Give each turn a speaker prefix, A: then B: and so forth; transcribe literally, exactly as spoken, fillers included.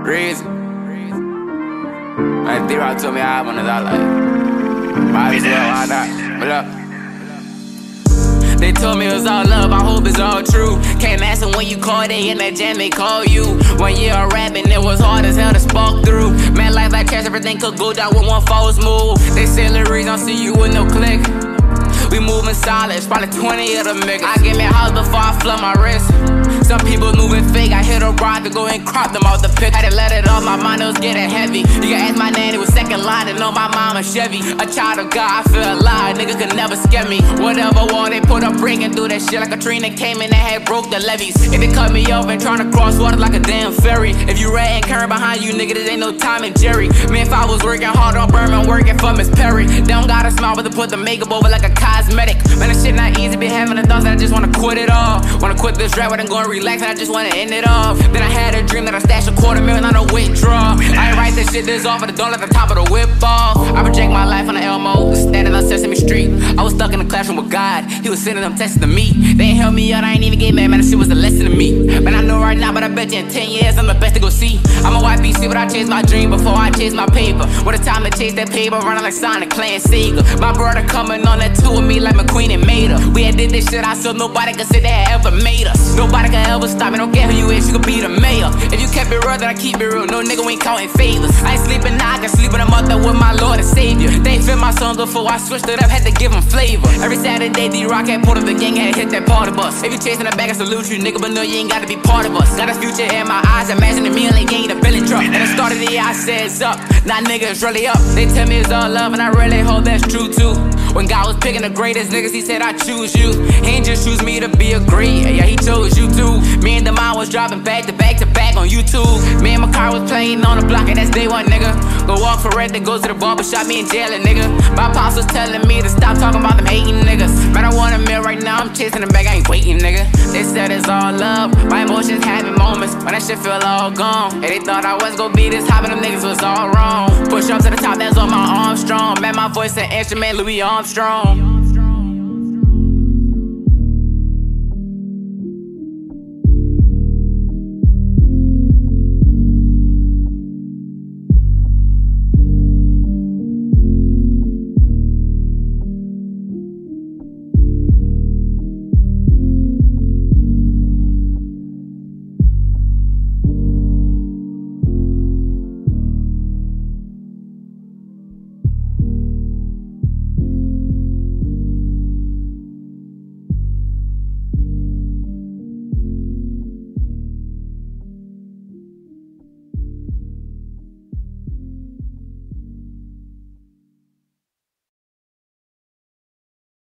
A: Reezy. My D-Rock told me I had one of that, like, might as well, why not? But look. They told me it was all love, I hope it's all true. Can't ask them when you call, they in that jam, they call you. One year of rapping, it was hard as hell to spark through. Man, life like trash, everything could go down with one false move. They say Lareezy, don't see you with no click. We moving solid, it's probably twenty of them niggas. I give me a house before I flood my wrist. Some people moving fake, I hit a rod to go and crop them out the pic. Had to let it off, my mind was getting heavy. You can ask my nanny, was second line to know my mama Chevy. A child of God, I feel alive, nigga could never scare me. Whatever wall they put up, breaking through that shit like Katrina came in and had broke the levees. If they cut me off and tryna cross water like a damn ferry. If you red and current behind you, nigga, this ain't no time and Jerry. Man, if I was working hard on Burman, working for Miss Perry. They don't gotta smile, but to put the makeup over like a cosmetic. Man, this shit not easy, be having the thoughts that I just wanna quit it all. Wanna quit this rap, but I'm going relax and I just wanna end it off. Then I had a dream that I stashed a quarter million on a withdrawal. I ain't write this shit this off, but don't let the top of the whip off. I project my life on the Elmo, standing on Sesame Street. I was stuck in the classroom with God, he was sending them texts to me. They ain't help me out, I ain't even get mad, man, that shit was a lesson to me. Man, I know right now, but I bet you in ten years I'm the best to go see. I'm a Y B C, but I chase my dream before I chase my paper. When it's time to chase that paper, running like Sonic, playing Sega. My brother coming on that tour with me like McQueen and Mater. We had did this shit ourselves, nobody could say they had ever made us. Nobody could ever stop me, don't care who you is, you could be the mayor. If you kept it real, then I keep it real, no nigga ain't counting favors. I ain't sleeping now, I can sleep in a month with my Lord and Savior. They ain't fit my songs before I switched it up, had to give them flavor. Every Saturday, D-Rock had pulled up the gang, had hit that party bus. If you chasing the bag, I salute you, nigga, but no, you ain't gotta be part of us. Got a future in my eyes, imagining me like gang the Billy truck. At the start of the year, I said it's up, now niggas really up. They tell me it's all love, and I really hope that's true too. When God was picking the greatest niggas, he said I choose you. He ain't just choose me to be a great, yeah, he chose you too. Me and the mom was dropping back to back to back on YouTube. Me and my car was playing on the block, and that's day one, nigga. Go walk for rent, then go to the barbershop, me in jail, nigga. My pops was telling me to stop talking about them hating niggas. Man, I want a meal right now, I'm chasing them back, I ain't waiting, nigga. They said it's all love, my emotions having moments when that shit feel all gone. And they thought I was gonna be this high, but them niggas was all wrong. Push up to the top, that's on my arm strong. Man, my voice an instrument, Louis Armstrong.